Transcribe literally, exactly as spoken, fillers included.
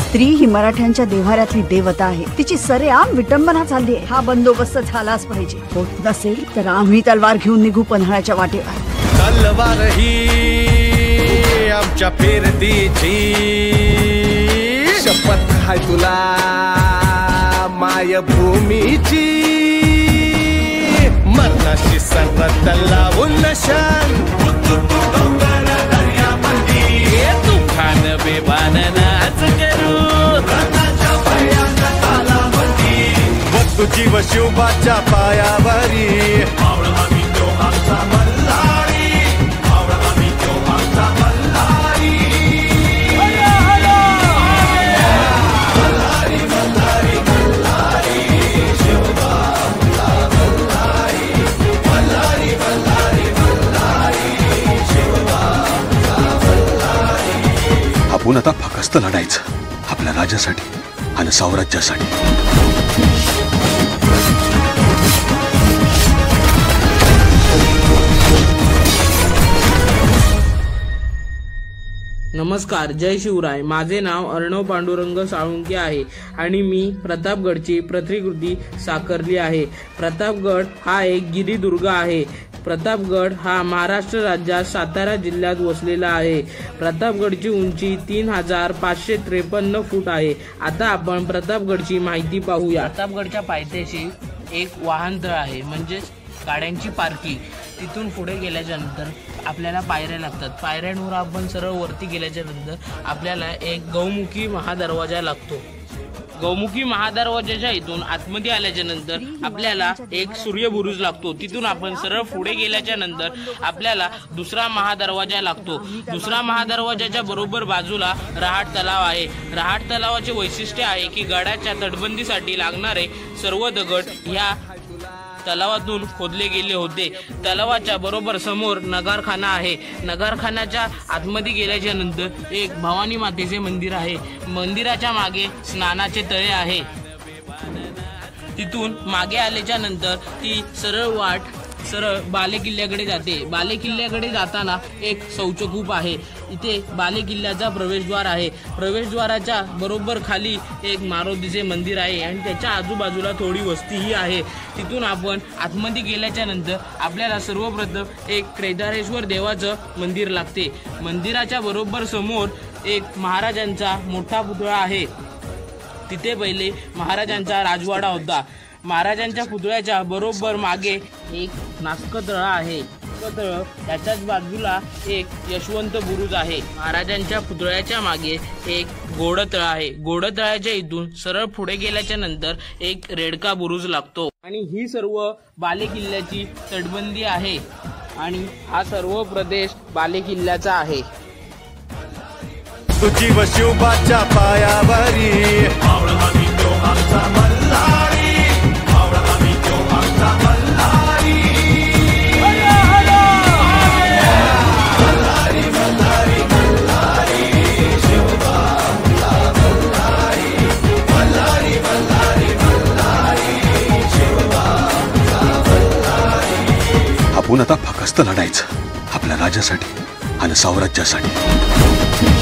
स्त्री ही मराठ्यांच्या देव्हाऱ्यातली देवता आहे, तिची सरेआम विटंबना चालली आहे। हा बंदोबस्त झालाच पाहिजे, होत नसेल तर आम्ही तलवार घेऊन निघू पन्हाळ्याच्या वाटेवर। तलवार ही आमच्या पेरतीची शपथ हाय तुला मायभूमीची, मरणाशी सरत लावून नशान तुफान बेबान नाच करू वस्तू जीव शिवबाच्या पायावरी। आपण आता फक्त लढायचं आपल्या राजासाठी आणि साम्राज्यासाठी। नमस्कार, जय शिवराय। माझे नाव अर्णव पांडुरंग साळुंके आहे आणि मी प्रतापगडची प्रतिकृती साकारली आहे। प्रतापगड हा एक गिरिदुर्ग आहे। प्रतापगड हा महाराष्ट्र राज्यात सातारा जिल्ह्यात वसलेला आहे। प्रतापगडची उंची तीन हजार पाचशे त्रेपन्न फूट आहे। आता आपण प्रतापगडची माहिती पाहूया। प्रतापगडच्या पायथ्याशी एक वाहनतळ आहे, म्हणजेच गाड्यांची पार्किंग। तिथून पुढे गेल्याच्या नंतर आपल्याला पायऱ्या लागतात। पायऱ्यांवर आपण सरळ वरती गेल्याच्या नंतर आपल्याला एक गौमुखी महादरवाजा लागतो। गौमुखी महादरवाजाच्या इथून आतमध्ये आल्याच्या नंतर आपल्याला एक सूर्यबुरुज लागतो। तिथून आपण सरळ पुढे गेल्याच्या नंतर आपल्याला दुसरा महादरवाजा लागतो। दुसरा महादरवाजाच्या बरोबर बाजूला रहाट तलाव आहे। रहाट तलावाचे वैशिष्ट्य आहे की गडाच्या तटबंदीसाठी लागणारे सर्व दगड ह्या तलावातून खोदले गेले होते। तलावाच्या बरोबर समोर नगारखाना आहे। नगारखान्याच्या आतमध्ये गेल्याच्या नंतर एक भवानी मातेचे मंदिर आहे। मंदिराच्या मागे स्नानाचे तळे आहे। तिथून मागे आल्याच्या नंतर ती सरळ वाट सरळ बालेकिल्ल्याकडे जाते। बालेकिल्ल्याकडे जाताना एक शौचकूप आहे। इथे बालेकिल्ल्याचा प्रवेशद्वार आहे। प्रवेशद्वाराच्या बरोबर खाली एक मारुतीचे मंदिर आहे आणि त्याच्या आजूबाजूला थोडी वस्तीही आहे। तिथून आपण आतमध्ये गेल्याच्या नंतर आपल्याला सर्वप्रथम एक केदारेश्वर देवाचं मंदिर लागते। मंदिराच्या बरोबर समोर एक महाराजांचा मोठा पुतळा आहे। तिथे पहिले महाराजांचा राजवाडा होता। महाराजांच्या पुतळ्याच्या बरोबर मागे एक नासकतळा आहे। तळ त्याच्याच बाजूला एक यशवंत बुरुज आहे। महाराजांच्या पुतळ्याच्या मागे एक घोडतळ आहे। घोडतळाच्या इथून सरळ पुढे गेल्याच्या नंतर एक रेडका बुरुज लागतो आणि ही सर्व बालेकिल्ल्याची तटबंदी आहे आणि हा सर्व प्रदेश बालेकिल्ल्याचा आहे। तुझी व शिवबाच्या पायावरी आपण आता फक्त लढायचं आपल्या राजासाठी आणि साम्राज्यासाठी।